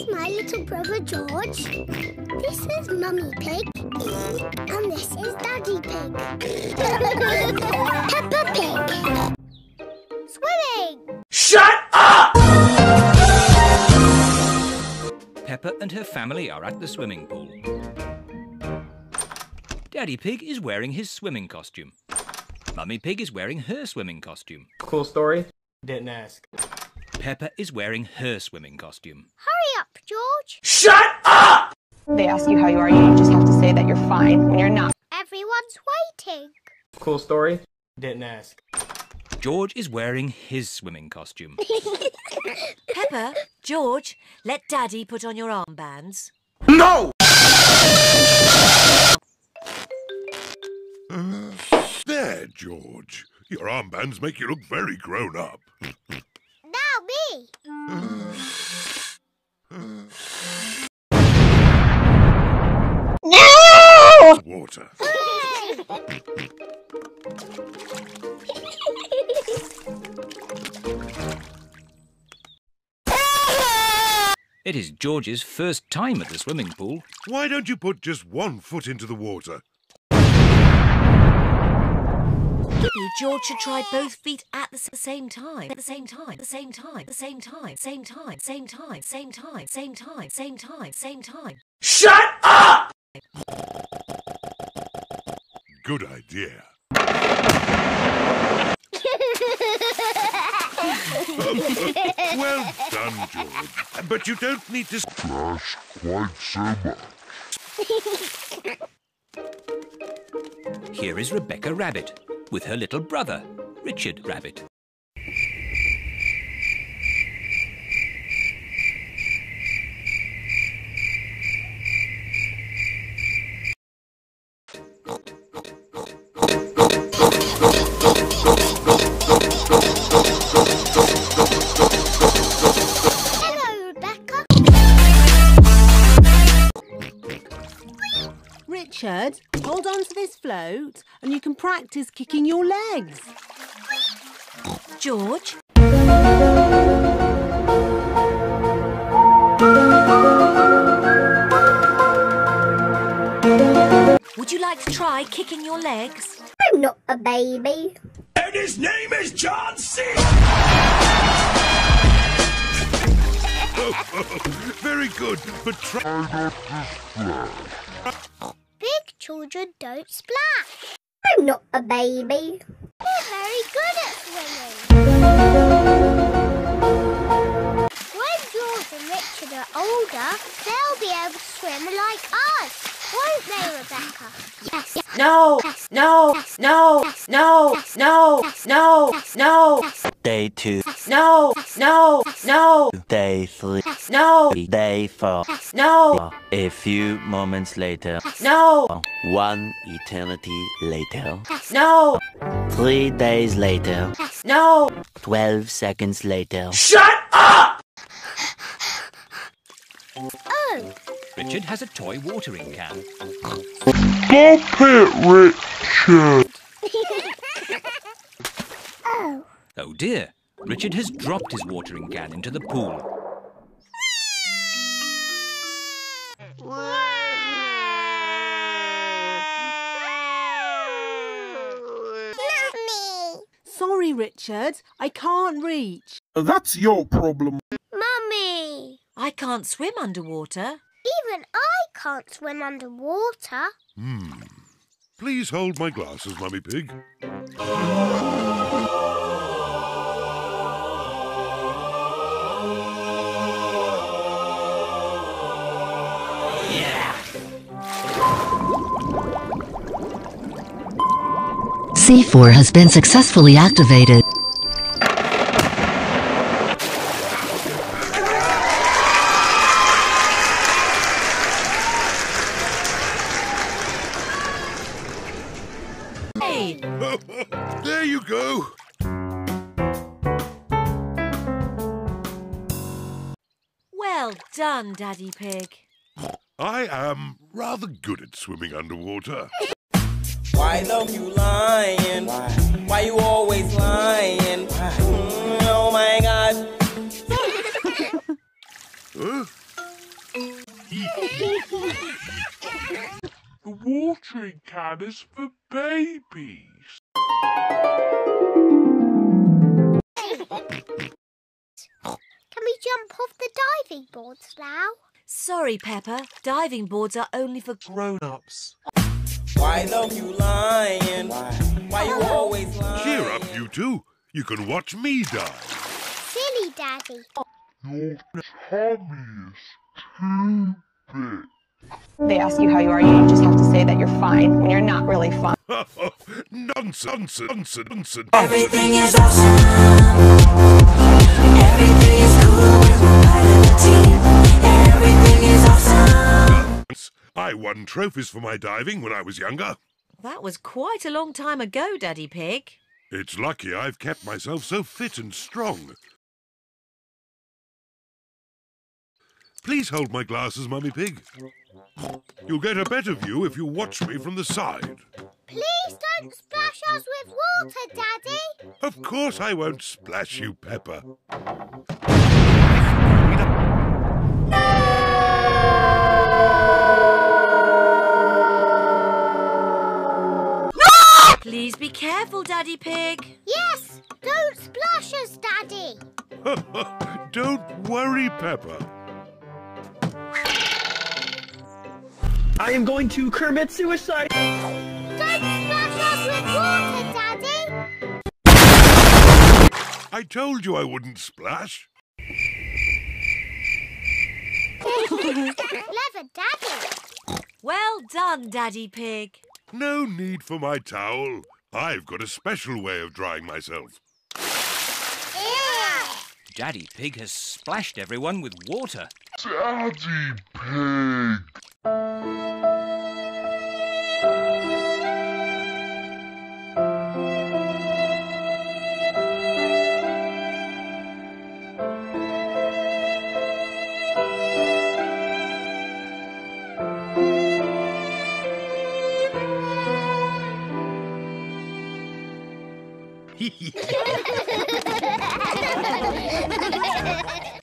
my little brother George. This is Mummy Pig. And this is Daddy Pig. Peppa Pig. Swimming! Shut up! Peppa and her family are at the swimming pool. Daddy Pig is wearing his swimming costume. Mummy Pig is wearing her swimming costume. Cool story? Didn't ask. Peppa is wearing her swimming costume. Hurry up, George. Shut up! They ask you how you are, you just have to say that you're fine when you're not. Everyone's waiting. Cool story? Didn't ask. George is wearing his swimming costume. Peppa, George, let Daddy put on your armbands. No! There, George. Your armbands make you look very grown up. Now me. No! Water. It is George's first time at the swimming pool. Why don't you put just one foot into the water? Maybe George should try both feet at the same time. At the same time. The same time. The same time. Same time. Same time. Same time. Same time. Same time. Same time. Shut up! Good idea. Well done, George. But you don't need to splash quite so much. Here is Rebecca Rabbit with her little brother, Richard Rabbit. Hello, Rebecca. Richard, hold on to this float and you can practice kicking your legs. George? Would you like to try kicking your legs? I'm not a baby. And his name is John C. Very good, but try not to splash. Big children don't splash. I'm not a baby. We're very good at swimming. When George and Richard are older, they'll be able to swim like us. Won't they, Rebecca? Yes. No, no, no, no, no, no, no. Day 2. No, no, no, Day 3. no, Day 4. no, A few moments later. no, 1 eternity later. no, 3 days later. no. 12 seconds later. Shut up! Oh, Richard has a toy watering can. Stop it, Richard! oh. Oh dear, Richard has dropped his watering can into the pool. Mummy! Sorry, Richard, I can't reach. That's your problem. Mummy! I can't swim underwater. Even I can't swim underwater. Please hold my glasses, Mummy Pig. C4 has been successfully activated. Hey, There you go. well done, Daddy Pig. I am rather good at swimming underwater. Why love you lying? Why you always lying? Oh my God. Huh? watering can is for babies. Can we jump off the diving boards now? Sorry, Peppa. Diving boards are only for Grown-ups. Why love you lying? Why you always lying? Cheer up, you two. You can watch me dive. Silly Daddy. Your tummy is too big. They ask you how you are, you just have to say that you're fine when you're not really fine. Nonsense, nonsense. Everything is awesome. Everything is cool with my part of the team. Everything is awesome. I won trophies for my diving when I was younger. That was quite a long time ago, Daddy Pig. It's lucky I've kept myself so fit and strong. Please hold my glasses, Mummy Pig. You'll get a better view if you watch me from the side. Please don't splash us with water, Daddy. Of course I won't splash you, Peppa. Please be careful, Daddy Pig. Yes, don't splash us, Daddy. Don't worry, Peppa. I am going to commit suicide. Don't splash us with water, Daddy. I told you I wouldn't splash. Clever Daddy. Well done, Daddy Pig. No need for my towel. I've got a special way of drying myself. Daddy Pig has splashed everyone with water. Daddy Pig. Ha ha ha!